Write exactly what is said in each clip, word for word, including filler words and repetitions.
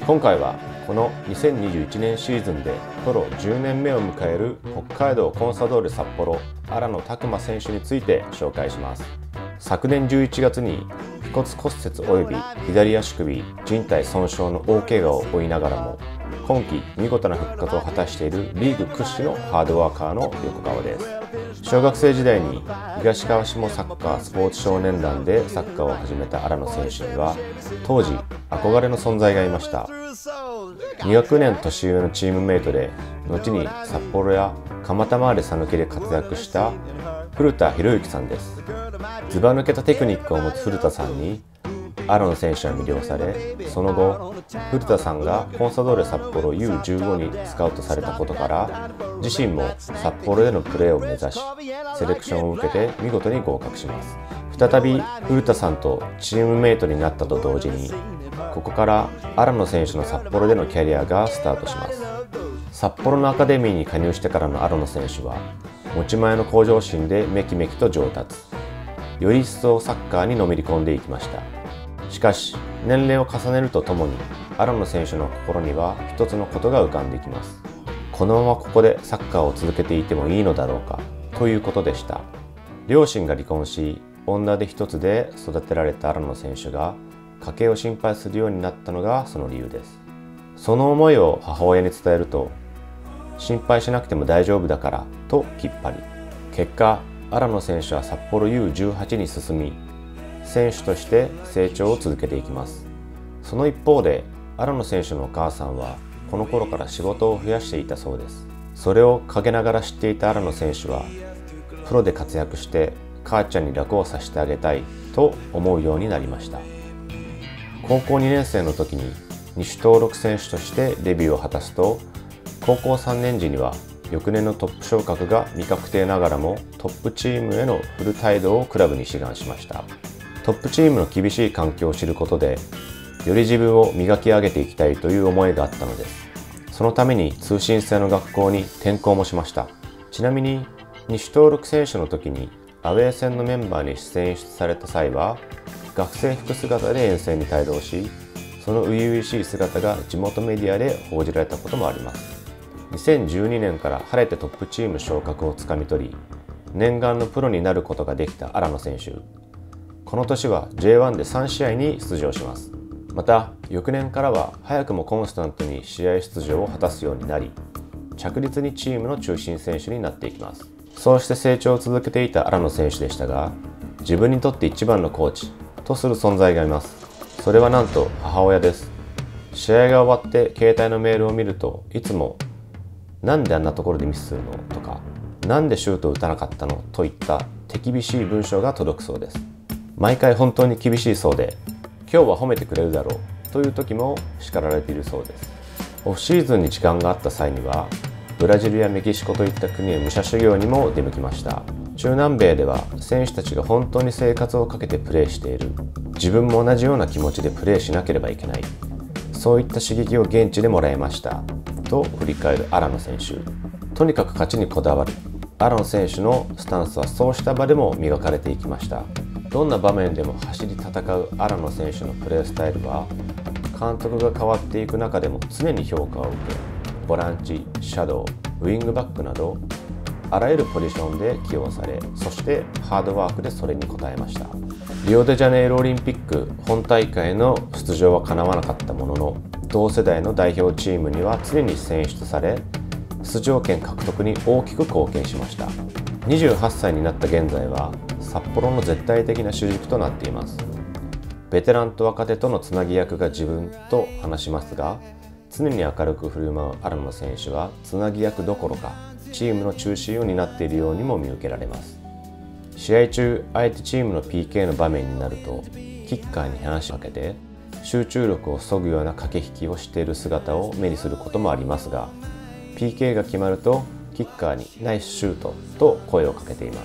今回はこのにせんにじゅういちねんシーズンでプロじゅうねんめを迎える北海道コンサドーレ札幌荒野拓磨選手について紹介します。昨年じゅういちがつに腓骨骨折及び左足首靭帯損傷の大怪我を負いながらも今季見事な復活を果たしているリーグ屈指のハードワーカーの横川です。小学生時代に東川下サッカースポーツ少年団でサッカーを始めた荒野選手には当時憧れの存在がいました。に学年年上のチームメイトで後に札幌や蒲田回れ讃岐で活躍した古田博之さんです。ずば抜けたテクニックを持つ古田さんに荒野選手は魅了され、その後古田さんがコンサドーレ札幌 ユーじゅうご にスカウトされたことから自身も札幌でのプレーを目指しセレクションを受けて見事に合格します。再び古田さんとチームメイトになったと同時にここから荒野選手の札幌でのキャリアがスタートします。札幌のアカデミーに加入してからの荒野選手は持ち前の向上心でめきめきと上達、より一層サッカーにのめり込んでいきました。しかし年齢を重ねるとともに荒野選手の心には一つのことが浮かんできます。このままここでサッカーを続けていてもいいのだろうかということでした。両親が離婚し女手一つで育てられた荒野選手が家計を心配するようになったのがその理由です。その思いを母親に伝えると心配しなくても大丈夫だからときっぱり。結果荒野選手は札幌 ユーじゅうはち に進み選手として成長を続けていきます。その一方で荒野選手のお母さんはこの頃から仕事を増やしていたそうです。それを陰ながら知っていた荒野選手はプロで活躍して母ちゃんに楽をさせてあげたいと思うようになりました。高校にねん生の時に西登録選手としてデビューを果たすと高校さんねん時には翌年のトップ昇格が未確定ながらもトップチームへのフル帯同をクラブに志願しました。トップチームの厳しい環境を知ることでより自分を磨き上げていきたいという思いがあったのです。そのために通信制の学校に転校もしました。ちなみに西登録選手の時にアウェー戦のメンバーに選出された際は学生服姿で遠征に帯同し、その初々しい姿が地元メディアで報じられたこともあります。にせんじゅうにねんから晴れてトップチーム昇格をつかみ取り念願のプロになることができた荒野選手。この年は ジェイワン でさん試合に出場します。また翌年からは早くもコンスタントに試合出場を果たすようになり着実にチームの中心選手になっていきます。そうして成長を続けていた荒野選手でしたが、自分にとって一番のコーチとする存在がいます。それはなんと母親です。試合が終わって携帯のメールを見るといつもなんであんなところでミスするのとかなんでシュートを打たなかったのといった手厳しい文章が届くそうです。毎回本当に厳しいそうで今日は褒めてくれるだろうという時も叱られているそうです。オフシーズンに時間があった際にはブラジルやメキシコといった国へ武者修行にも出向きました。中南米では選手たちが本当に生活をかけてプレーしている、自分も同じような気持ちでプレーしなければいけない、そういった刺激を現地でもらいましたと振り返る荒野選手。とにかく勝ちにこだわる荒野選手のスタンスはそうした場でも磨かれていきました。どんな場面でも走り戦う荒野選手のプレースタイルは監督が変わっていく中でも常に評価を受け、ボランチ、シャドウ、ウイングバックなどあらゆるポジションで起用され、そしてハードワークでそれに応えました。リオデジャネイロオリンピック本大会の出場は叶わなかったものの同世代の代表チームには常に選出され出場権獲得に大きく貢献しました。にじゅうはっさいになった現在は札幌の絶対的な主軸となっています。ベテランと若手とのつなぎ役が自分と話しますが、常に明るく振る舞う荒野選手はつなぎ役どころかチームの中心を担っているようにも見受けられます。試合中相手チームの ピーケー の場面になるとキッカーに話しかけて集中力をそぐような駆け引きをしている姿を目にすることもありますが、 ピーケー が決まるとキッカーにナイスシュートと声をかけています。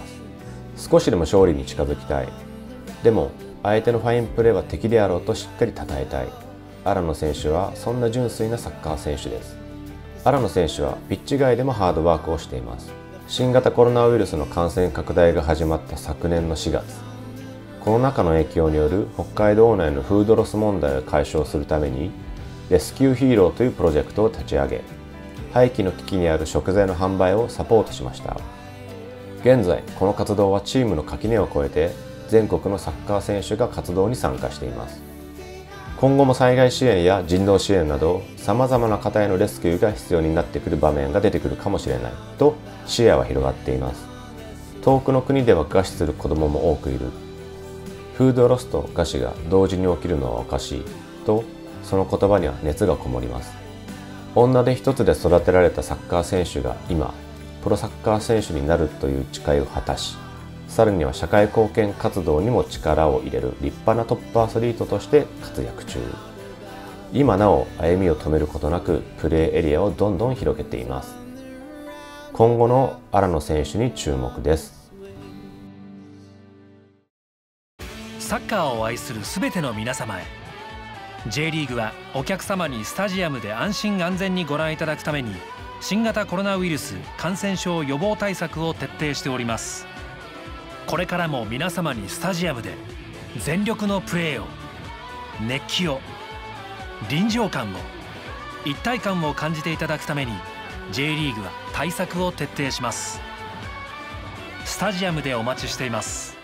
少しでも勝利に近づきたい、でも相手のファインプレーは敵であろうとしっかり称えたい。荒野選手はそんな純粋なサッカー選手です。荒野選手はピッチ外でもハードワークをしています。新型コロナウイルスの感染拡大が始まった昨年のしがつ、コロナ禍の影響による北海道内のフードロス問題を解消するためにレスキューヒーローというプロジェクトを立ち上げ、廃棄の危機にある食材の販売をサポートしました。現在、この活動はチームの垣根を越えて全国のサッカー選手が活動に参加しています。今後も災害支援や人道支援など様々な方へのレスキューが必要になってくる場面が出てくるかもしれないと視野は広がっています。遠くの国では餓死する子どもも多くいる。フードロスと餓死が同時に起きるのはおかしいと、その言葉には熱がこもります。女手一つで育てられたサッカー選手が今プロサッカー選手になるという誓いを果たし、さらには社会貢献活動にも力を入れる立派なトップアスリートとして活躍中。今なお歩みを止めることなくプレーエリアをどんどん広げています。今後の荒野選手に注目です。 サッカーを愛するすべての皆様へ、 J リーグはお客様にスタジアムで安心安全にご覧いただくために新型コロナウイルス感染症予防対策を徹底しております。これからも皆様にスタジアムで全力のプレーを、熱気を、臨場感を、一体感を感じていただくために J リーグは対策を徹底します。スタジアムでお待ちしています。